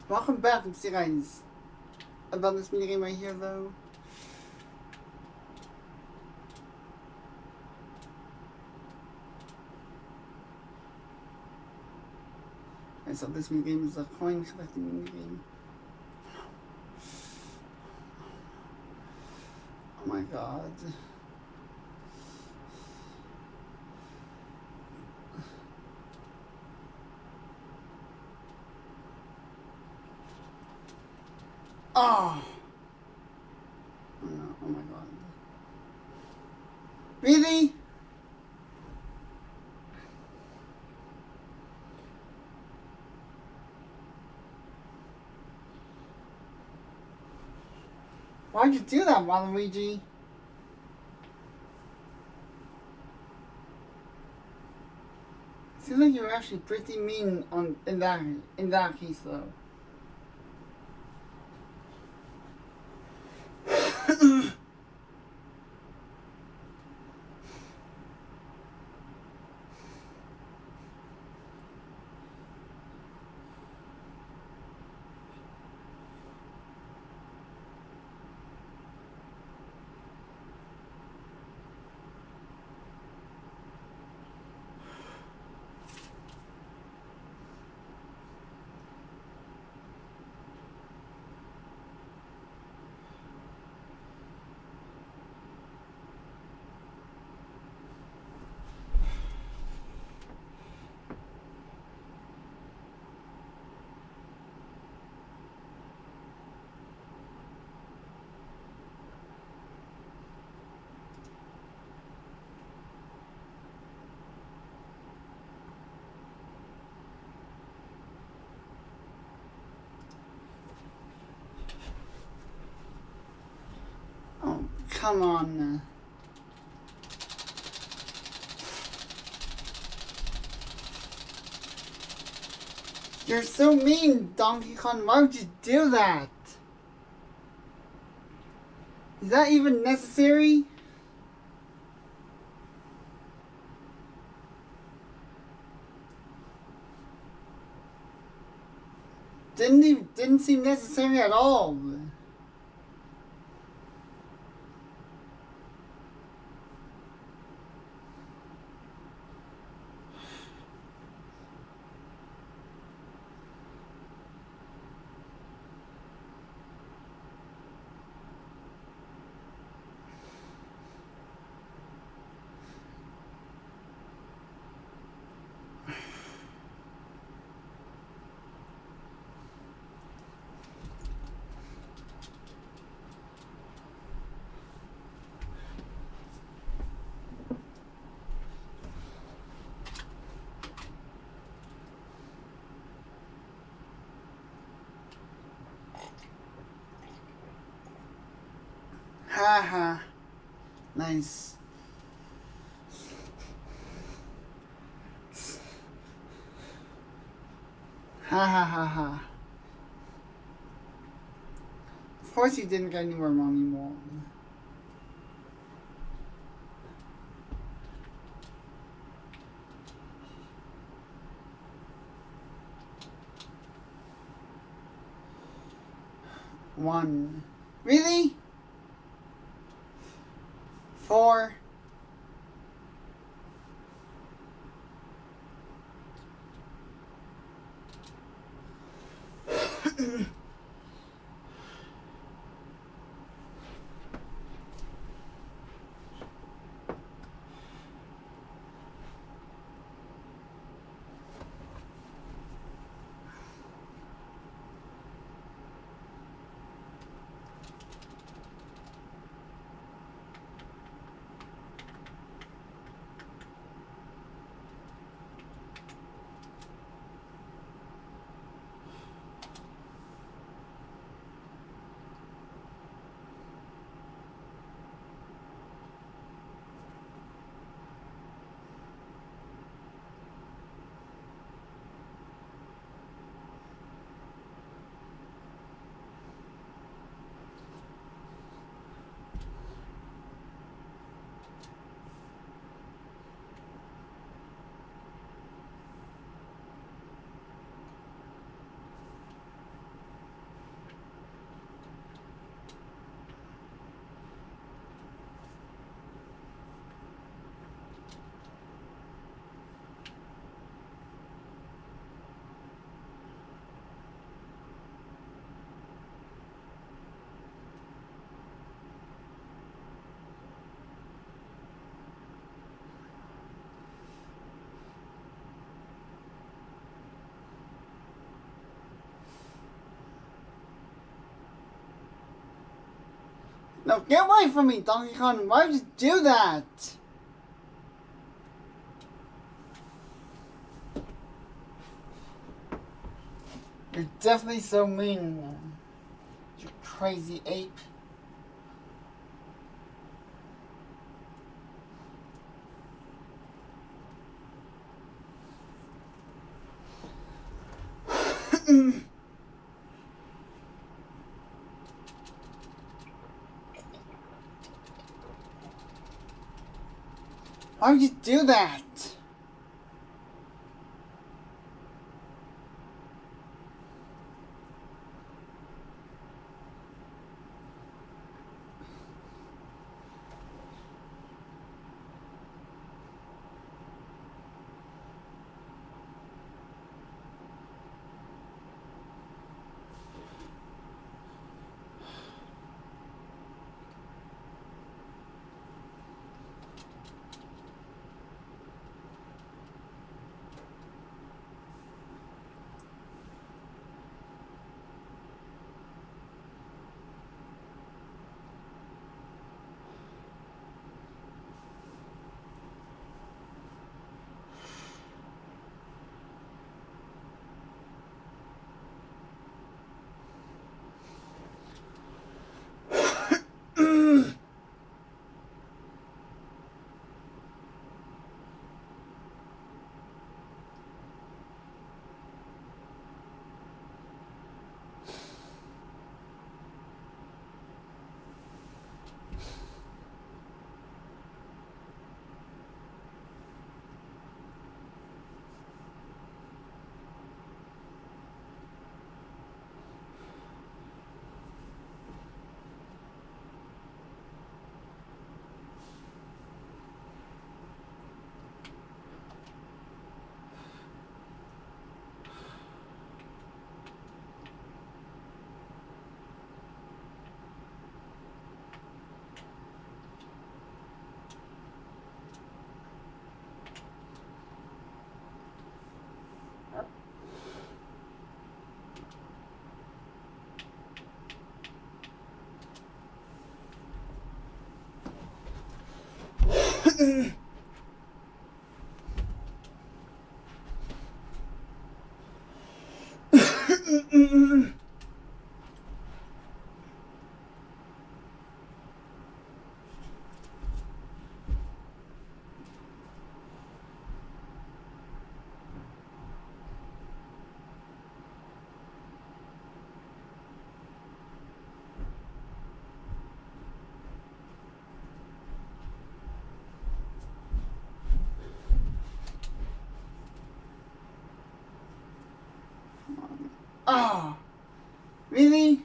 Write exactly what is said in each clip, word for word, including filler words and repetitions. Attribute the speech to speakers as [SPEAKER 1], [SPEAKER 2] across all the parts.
[SPEAKER 1] Welcome back, you guys. About this minigame right here, though. And so this minigame is a coin collecting minigame. Oh my god. Oh! Oh no, oh my god. Really? Why'd you do that, Waluigi? Seems like you're actually pretty mean on in that in that case though. Come on. You're so mean, Donkey Kong. Why would you do that? Is that even necessary? Didn't even, didn't seem necessary at all. Haha. Nice. Ha ha ha ha. Of course you didn't get anywhere wrong anymore. One. Really? Four. No, get away from me, Donkey Kong. Why would you do that? You're definitely so mean. You crazy ape. Why would you do that? Oh, really?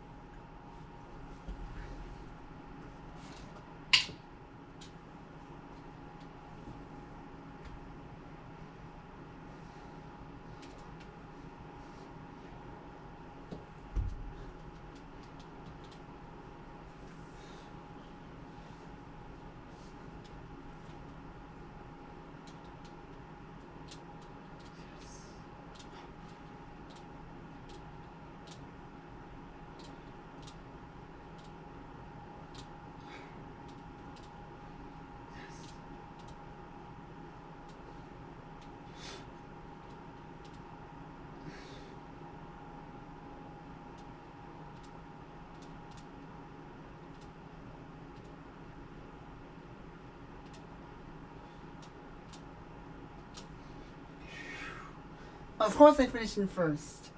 [SPEAKER 1] Of course I finished in first.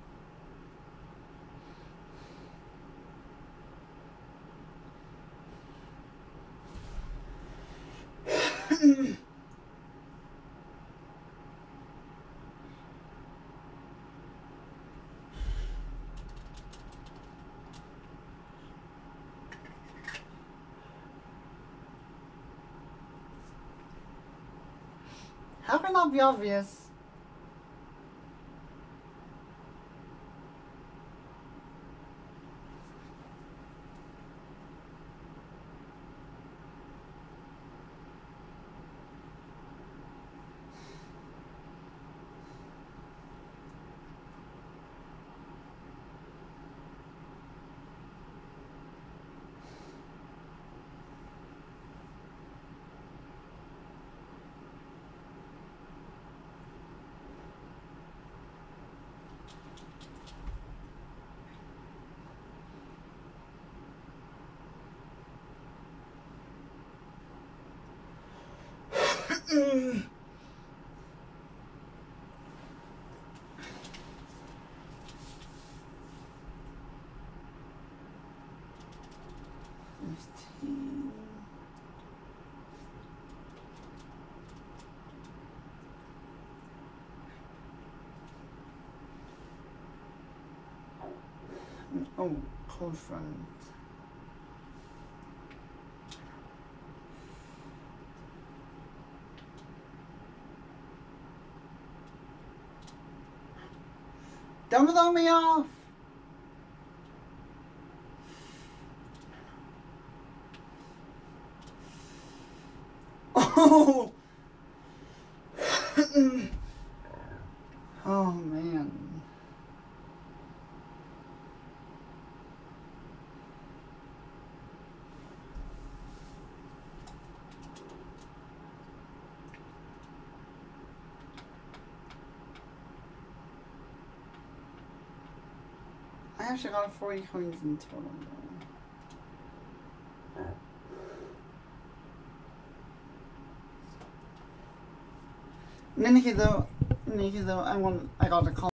[SPEAKER 1] How can that be obvious? fifteen. Oh, close friend. Don't throw me off! Oh! Oh man. I actually got forty coins in total though. In any case though, in any case though, I want, I got a call.